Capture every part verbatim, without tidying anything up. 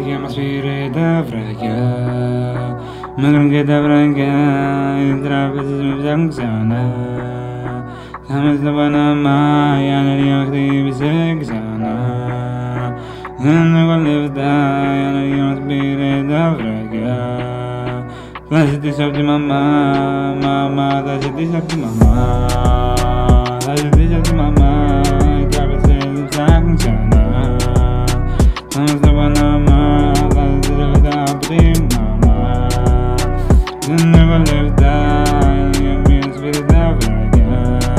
ενέργεια μας πήρε τα βραγιά. Μέτρουν και τα βραγιά, οι τράπεζες με ψάχνουν ξανά. Θα μες στο Παναμά, η ανεργία μας χτύπησε ξανά. Δεν έχω λεφτά, η ανεργία μας πήρε τα βραγιά. Θα ζητήσω απ' τη μαμά, μαμά, θα ζητήσω απ' τη μαμά. Θα ζητήσω απ' τη μαμά, οι τράπεζες με ψάχνουν ξανά. Θα μες στο Παναμά, θα ζητήσω λεφτά απ' τη μαμά. Δεν έχω λεφτά, η ανεργία μας πήρε τα βραγιά.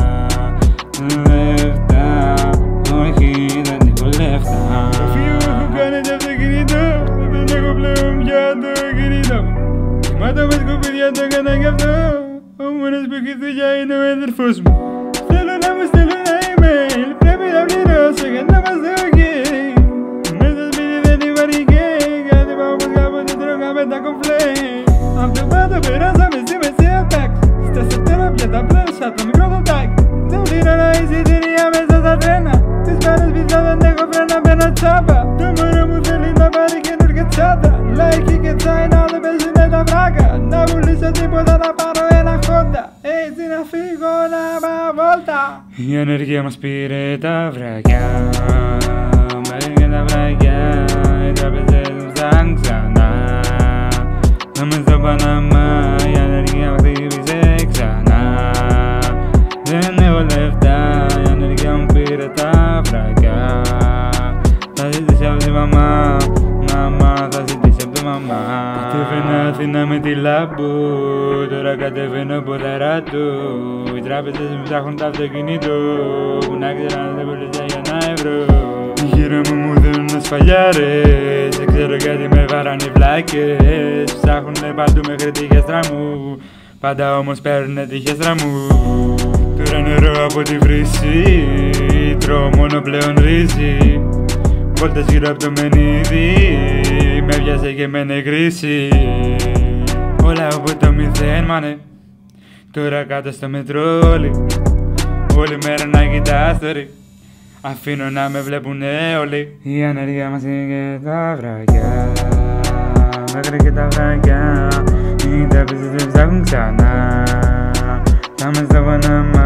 Λεφτά, όχι, δεν έχω λεφτά. Το φίλο μου έχω κάνει το αυτοκίνητο, δεν έχω πλέον πια το κινητό. Κοιμάτω με σκουπίδια το έκανα κι αυτό, ο μόνος που έχει δουλειά είναι ο αδερφός μου. Θέλω να μου στείλουν ένα email, πρέπει να πληρώσω για να μας δω ok. Μέσα στο σπίτι δεν υπάρχει κέικ, κάτι πάω πως κάποτε τρώγαμε τα κομφλέιν. Απ' το πάτο περάσαμε στη μεσαία τάξη, στα σεπτέρα πια τα πλάσα, το μικρό το τάκι. Δεν πλήρωνα εισιτήρια μέσα στα τρένα, τις μέρες πίσω δεν έχω φρένα, μπαίνω τσάπα. Το μωρό μου θέλει να πάρει καινούργια τσάντα, Nike και China δεν παίζουνε τα βράκα. Να πουλήσω τίποτα να πάρω ένα Honda, έτσι να φύγω να πάω βόλτα. Η ανεργία μας πήρε τα βραγιά. Μέτρουν και τα βραγιά, οι τράπεζες με ψάχνουν ξανά. Θα μες στο Παναμά, η ανεργία μας χτύπησε ξανά. Δεν έχω λεφτά, η ανεργία μου πήρε τα βραγιά. Θα ζητήσω απ' τη μαμά, μαμά, θα ζητήσω απ' τη μαμά. Κατέβαινα Αθήνα με τη Λάμπου, τώρα κατεβαίνω Ποδαράτου. Οι τράπεζες με ψάχνουν το αυτοκίνητο, που να ξέραν δεν πουλήσα για ένα ευρώ. Γύρω μου μου δίνουν ασφαλιάρες, δεν ξέρω γιατί με βάρανε οι βλάκες. Ψάχνουνε παντού μέχρι τη χέστρα μου, πάντα όμως παίρνουνε τη χέστρα μου. Τώρα νερό από τη βρύση, τρώω μόνο πλέον ρύζι. Βόλτες γύρω από το μενίδι, με βιάσε και με κρίση. Όλα από το μηδέν μάνε, τώρα κάτω στο μετρόλι. Όλη μέρα να κοιτάς story, αφήνω να με βλέπουνε όλοι. Η ανεργία μας είναι και τα βραγιά, μέχρι και τα βραγιά. Οι τράπεζες με ψάχνουν ξανά. Θα μες στο Παναμά,